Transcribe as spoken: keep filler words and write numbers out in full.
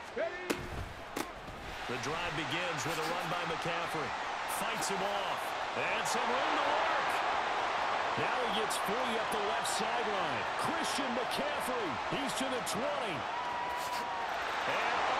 The drive begins with a run by McCaffrey. Fights him off. And some room to work. Now he gets free up the left sideline. Christian McCaffrey. He's to the twenty. And